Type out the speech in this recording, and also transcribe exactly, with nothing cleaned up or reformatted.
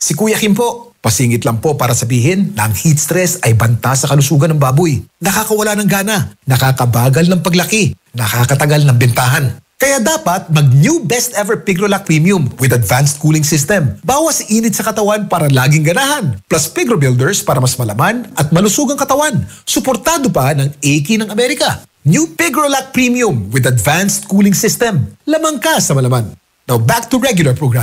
Si Kuya Kim po. Pasingit lang po para sabihin na ang heat stress ay banta sa kalusugan ng baboy. Nakakawala ng gana, nakakabagal ng paglaki, nakakatagal ng bentahan. Kaya dapat mag-new best ever Pigrolac Premium with advanced cooling system. Bawas init sa katawan para laging ganahan. Plus Pigro Builders para mas malaman at malusog ang katawan. Suportado pa ng A K I ng Amerika. New Pigrolac Premium with advanced cooling system. Lamang ka sa malaman. Now back to regular program.